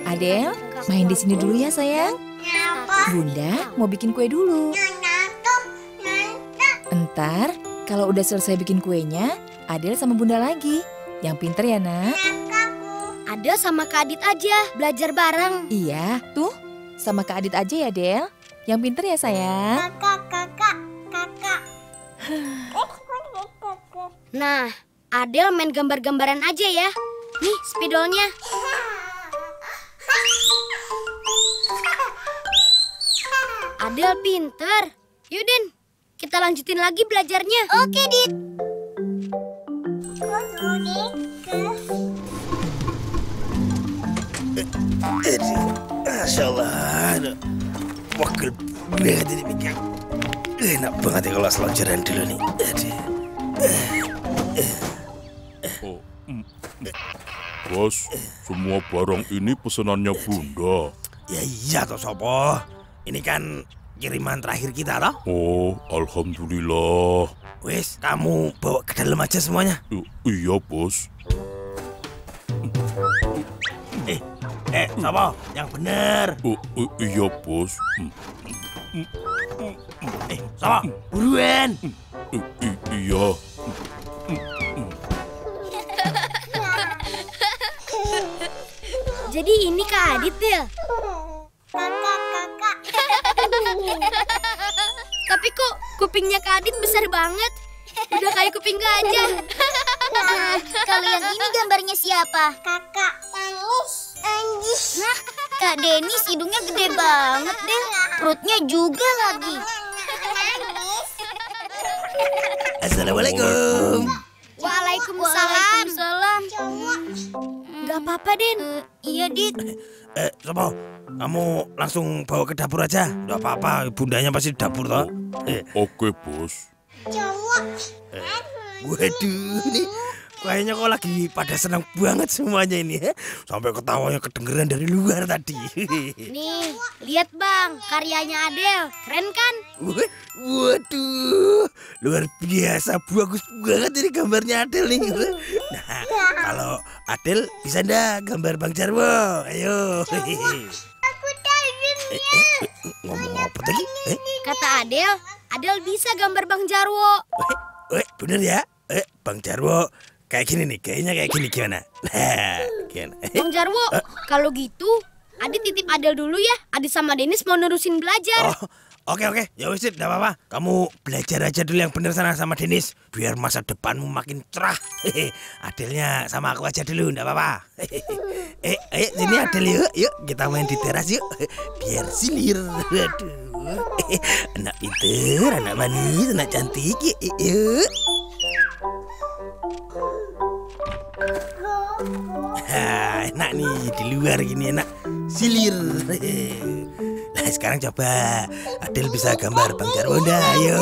Adel, main di sini dulu ya sayang. Bunda mau bikin kue dulu. Entar, kalau udah selesai bikin kuenya, Adel sama Bunda lagi. Yang pinter ya nak. Adel sama Kak Adit aja, belajar bareng. Iya, tuh sama Kak Adit aja ya Del. Yang pinter ya sayang. Kakak. Nah, Adel main gambar-gambaran aja ya. Nih spidolnya. Adel pinter. Yudin, kita lanjutin lagi belajarnya. Oke, Dit. Masya Allah, wakil banget ini mikir. Enak banget ya kalau selonjoran dulu nih. Bos, semua barang ini pesanannya Bunda. Ya iya toh Sopo, ini kan kiriman terakhir kita toh. Oh, alhamdulillah. Wes, kamu bawa ke dalam aja semuanya. Iya bos. Sopo, yang bener. Iya bos. Sopo, buruan. Iya. Jadi ini Kak Adit, Del. Kakak. Tapi kok kupingnya Kak Adit besar banget? Udah kayak kuping gajah. Kalau yang ini gambarnya siapa? Kakak. Anjis. Nah, Kak Denis hidungnya gede banget deh. Perutnya juga lagi. Assalamualaikum. Waalaikumsalam. Gak apa-apa, Den. Iya, Dit. Sopo, kamu langsung bawa ke dapur aja. Gak apa-apa, bundanya pasti di dapur toh. Oke bos. Waduh, nih kayaknya kok lagi pada senang banget semuanya ini ya. Sampai ketawanya kedengeran dari luar tadi. Nih, lihat Bang, karyanya Adel. Keren kan? Waduh, luar biasa, bagus banget ini gambarnya Adel nih. Nah, kalau Adel bisa ndak gambar Bang Jarwo? Ayo. Aku tahu. Ngomong apa tadi? Kata Adel bisa gambar Bang Jarwo. Bener ya? Bang Jarwo kayak gini nih, kayaknya kayak gini gimana? Nah, gimana? Bang Jarwo, kalau gitu Adit titip Adel dulu ya. Adit sama Denis mau nerusin belajar. Oke. Ya wis, enggak apa-apa. Kamu belajar aja dulu yang bener sana sama Denis, biar masa depanmu makin cerah. Adelnya sama aku aja dulu, enggak apa-apa. Ayo sini Adel yuk kita main di teras yuk. Biar silir. Aduh. Anak pinter, anak manis, anak cantik. Yuk. Enak nih di luar gini enak silir. Nah sekarang coba Adel bisa gambar Bang Jarwo dah, ayo.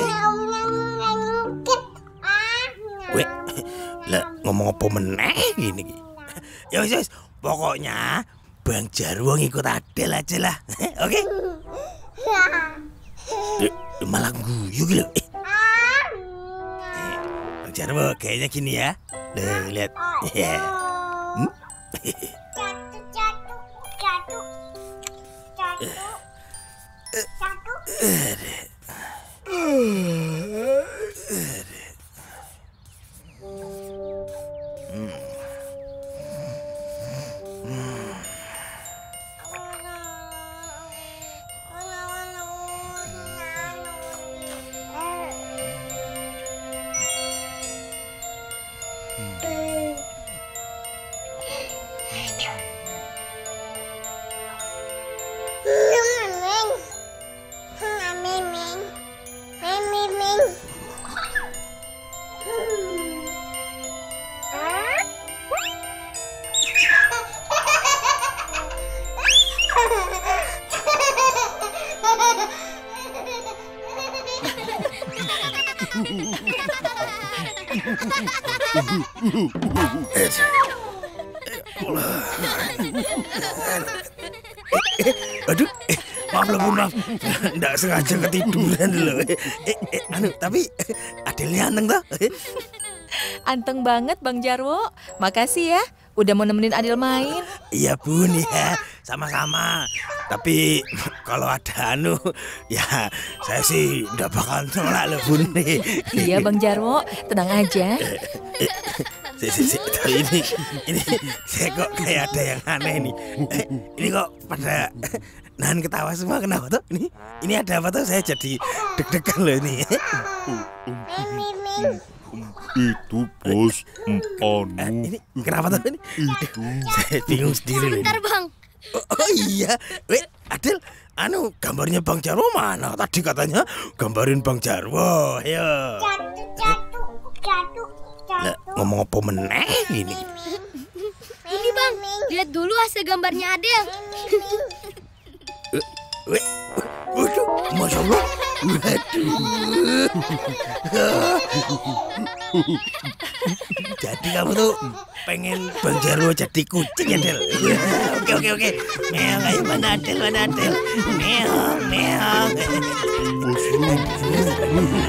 Weh, lah ngomong apa meneh gini. Ya wis, pokoknya Bang Jarwo ngikut Adel aja lah. Oke? Malah guyu gitu. Bang Jarwo kayaknya gini ya. Lihat. Aduh, maaf. Nggak sengaja ketiduran loh. Tapi Adelnya anteng toh? Anteng banget Bang Jarwo. Makasih ya Udah mau nemenin Adel main. Iya Bun ya, sama-sama. Tapi kalau ada ya saya sih udah bakal nolak loh Bun nih. Iya Bang Jarwo, tenang aja. Tapi ini saya kok kayak ada yang aneh nih. Ini kok pada nahan ketawa semua, kenapa tuh? Ini ada apa tuh? Saya jadi deg-degan loh ini. Itu bos, Ini kenapa tuh? Saya bingung sendiri loh. Bentar bang. Oh iya, Adel, gambarnya Bang Jarwo mana? Tadi katanya gambarin Bang Jarwo, ayo. Lah, ngomong apa meneh ini? Ini bang, lihat dulu hasil gambarnya Adel. Waduh, Masya Allah. Waduh. Jadi kamu tuh pengen Bang Jarwo jadi kucing ya, Del? Oke. Meong, ayo mana Adel? Meong. bos lu.